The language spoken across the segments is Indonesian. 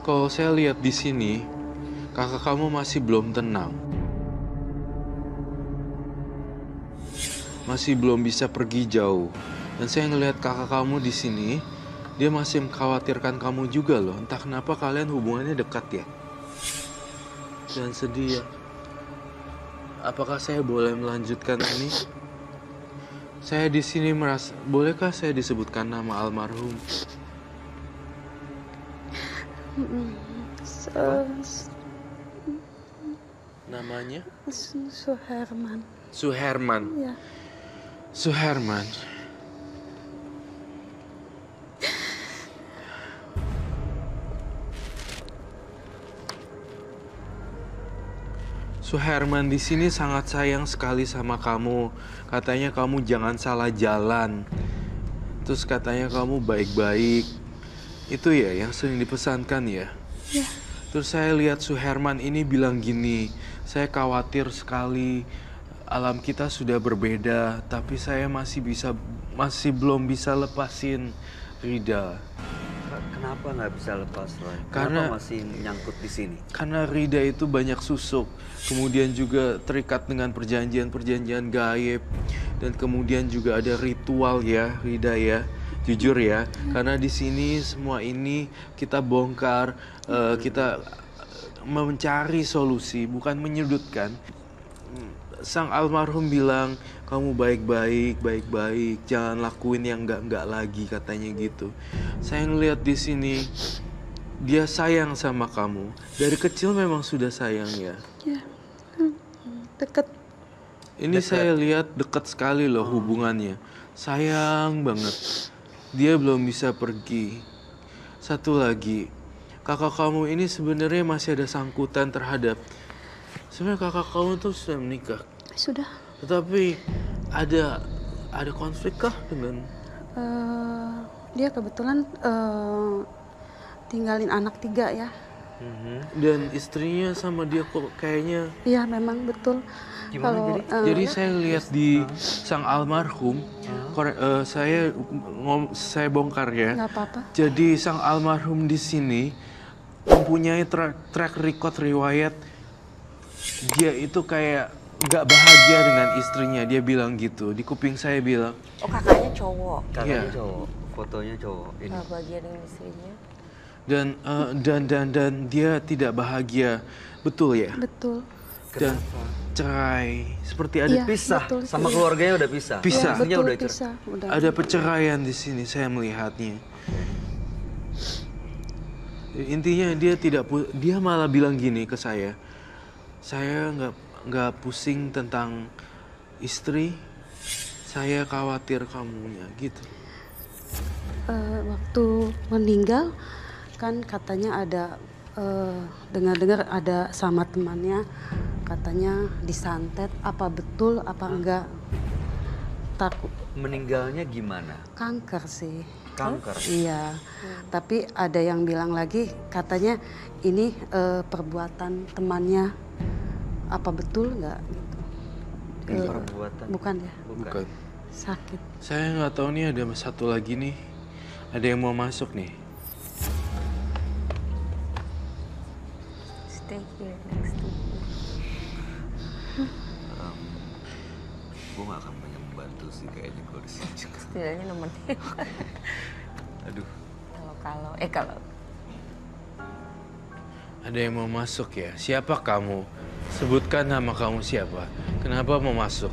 Kalau saya lihat di sini, kakak kamu masih belum tenang. Masih belum bisa pergi jauh. Dan saya ngelihat kakak kamu di sini, dia masih mengkhawatirkan kamu juga loh. Entah kenapa kalian hubungannya dekat ya. Dan sedih ya. Apakah saya boleh melanjutkan ini? Saya di sini merasa, bolehkah saya disebutkan nama almarhum? Namanya? Suherman. Suherman. Ya. Suherman. Suherman di sini sangat sayang sekali sama kamu. Katanya kamu jangan salah jalan. Terus katanya kamu baik-baik. Itu ya yang sering dipesankan ya? Ya. Terus saya lihat Suherman ini bilang gini, saya khawatir sekali alam kita sudah berbeda, tapi saya masih belum bisa lepasin Rida. Kenapa nggak bisa lepas, Roy? Karena Kenapa masih nyangkut di sini? Karena Rida itu banyak susuk, kemudian juga terikat dengan perjanjian-perjanjian gaib, dan kemudian juga ada ritual ya, Rida ya. Jujur ya, karena di sini semua ini kita bongkar, kita mencari solusi, bukan menyudutkan. Sang almarhum bilang, kamu baik-baik, jangan lakuin yang enggak lagi, katanya gitu. Saya ngeliat di sini, dia sayang sama kamu. Dari kecil memang sudah sayang ya. Ya. Deket. Ini saya lihat dekat sekali loh hubungannya. Sayang banget. Dia belum bisa pergi. Satu lagi, kakak kamu ini sebenarnya masih ada sangkutan terhadap. Sebenarnya kakak kamu tuh sudah menikah. Sudah. Tetapi ada konflik kah dengan? Dia kebetulan tinggalin anak 3 ya. Dan istrinya sama dia kok kayaknya. Iya memang betul. Gimana Jadi saya lihat di sang almarhum, saya bongkar ya. Nggak apa-apa. Jadi sang almarhum di sini mempunyai track record riwayat dia itu kayak nggak bahagia dengan istrinya. Dia bilang gitu. Di kuping saya bilang. Oh, kakaknya cowok. Kakaknya Iya. cowok, fotonya cowok. Ini. Nggak bahagia dengan istrinya. Dan dia tidak bahagia. Betul ya? Betul. Dan cerai. Seperti ada Iya, Pisah, betul. sama keluarganya udah pisah. Pisah. Iya, Istrinya betul, udah cerai. pisah. Udah. Ada perceraian di sini, saya melihatnya. Intinya dia malah bilang gini ke saya nggak pusing tentang istri, saya khawatir kamunya gitu. Waktu meninggal kan katanya ada dengar-dengar ada sama temannya katanya disantet, apa betul apa enggak, takut Meninggalnya gimana? kanker sih. Kanker. Iya, tapi ada yang bilang lagi katanya ini perbuatan temannya, apa betul nggak gitu? Perbuatan. Bukan ya, Bukan. sakit. Saya nggak tahu nih, ada satu lagi nih, ada yang mau masuk nih. Stay here next to me. Gue gak akan banyak membantu sih kayaknya kalau di sini juga. Setidaknya nemenin. Aduh. Kalau. Ada yang mau masuk ya? Siapa kamu? Sebutkan nama kamu siapa? Kenapa mau masuk?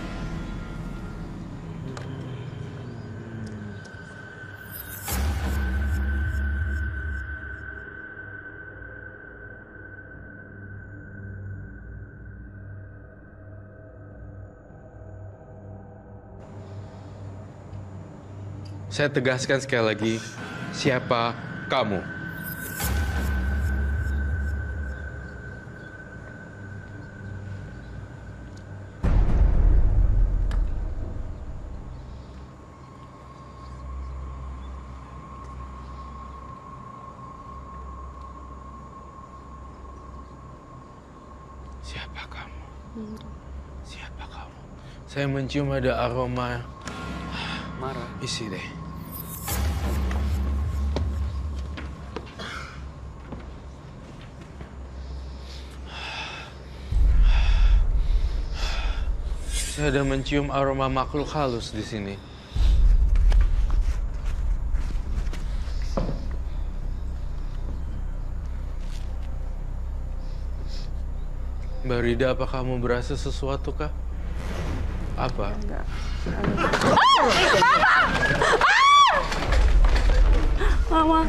Saya tegaskan sekali lagi, siapa kamu? Siapa kamu? Siapa kamu? Saya mencium ada aroma Marah. isi deh. Saya ada mencium aroma makhluk halus di sini. Mbak Rida, apa kamu berasa sesuatu kah? Apa? Enggak. Mama.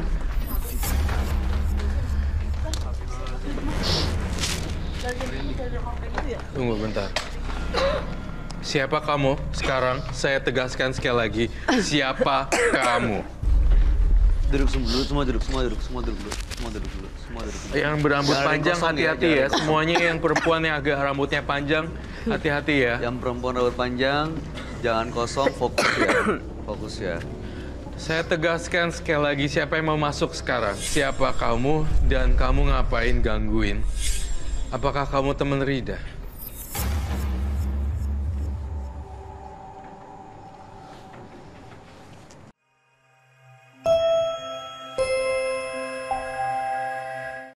Tunggu bentar. Siapa kamu? Sekarang saya tegaskan sekali lagi. Siapa kamu? Duduk dulu, semua duduk dulu. Yang berambut Jangan panjang kosong ya, hati-hati ya. jangan. Semuanya yang perempuan yang agak rambutnya panjang, hati-hati ya. Yang perempuan rambut panjang, jangan kosong, fokus ya. Fokus ya. Saya tegaskan sekali lagi, siapa yang mau masuk sekarang? Siapa kamu dan kamu ngapain gangguin? Apakah kamu teman Rida?